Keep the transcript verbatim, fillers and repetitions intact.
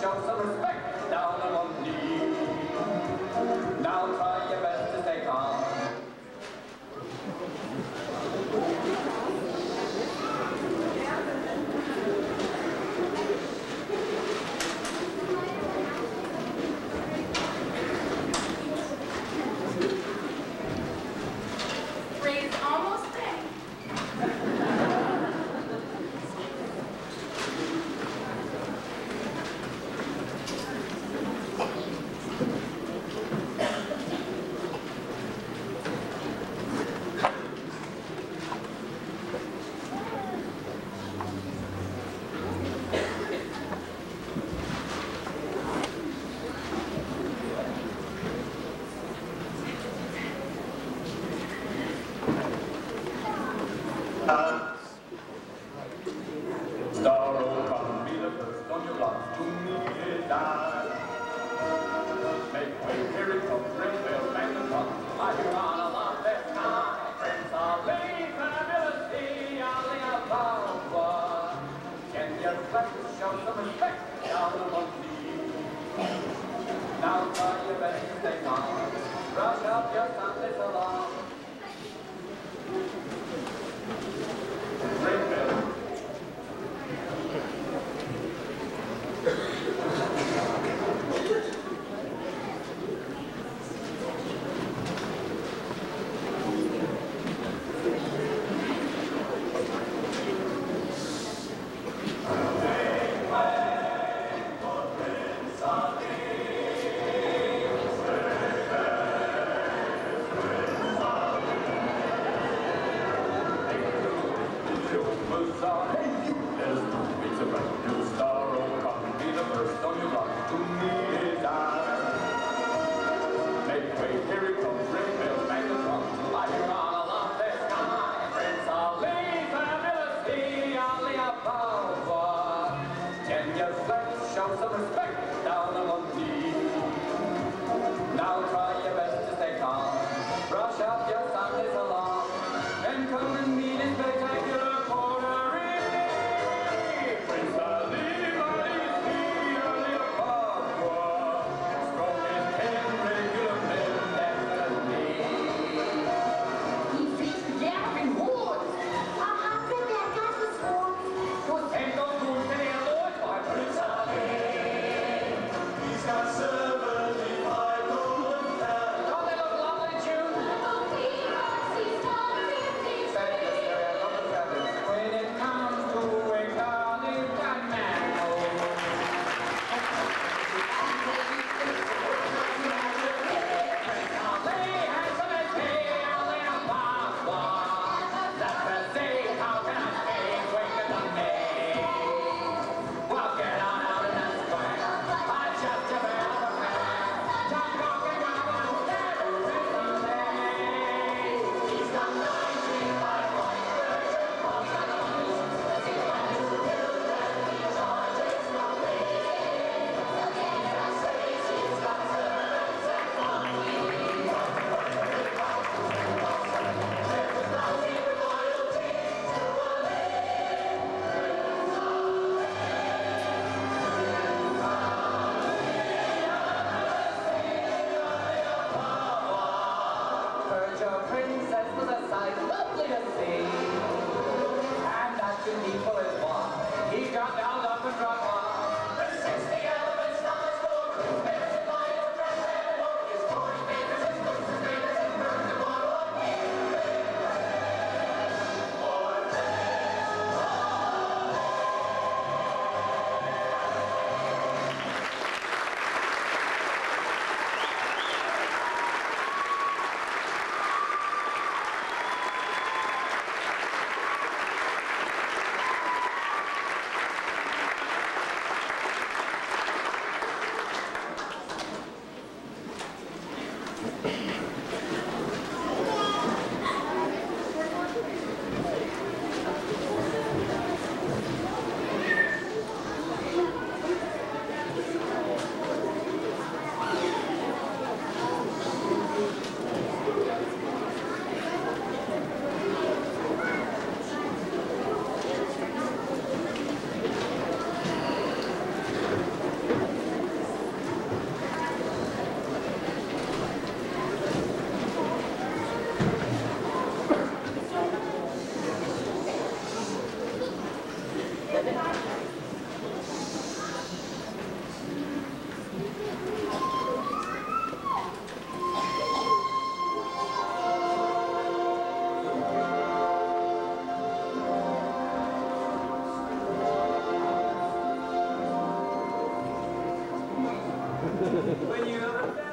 show some respect down on one knee. Now try your best to stay calm. Ray's almost there. Star, oh, come be the first on your block to meet it die. Make way, here it comes, ring bells, bang the drum. I hear on along the sky. Prince of Leaf and ability, only a power. Can you flex, show some respect down on one knee? Now try your best to stay calm. Brush up your sundays along. Ring bells. Show some respect down on one knee. Now try your best to stay calm. Brush up your Sundays along. And come and meet in spectacular coterie. Prince Ali, Mali's key, only a power. Strong as ten regular men, definitely. He feeds the gathering hordes. I'll have to get that was hordes. Those ten don't do any alone, my Prince Ali. He's got seventy-five golden cats. Don't they look lovely, June? Oh, peanuts, he's got fifty trees. When it comes to a collie, that man knows. They have some tail, they're papa. That's the say, how can I stay quicker than me? Well, get on out in that square. I just about a man. Jump, rock, and roll, and never rest on day. He's got ninety-five white birds and pumps and oils. As he went to build that he charges no fee. Again, I say he's got servants and monkeys. There was nothing loyalty to a Heard your princess was a sight lovely to see, and that good people is one. He got down up and dropped one. The sixty elements from his book, bears in mind of dress and walk, his forty papers, his books, his papers, his birds, and one one When you have a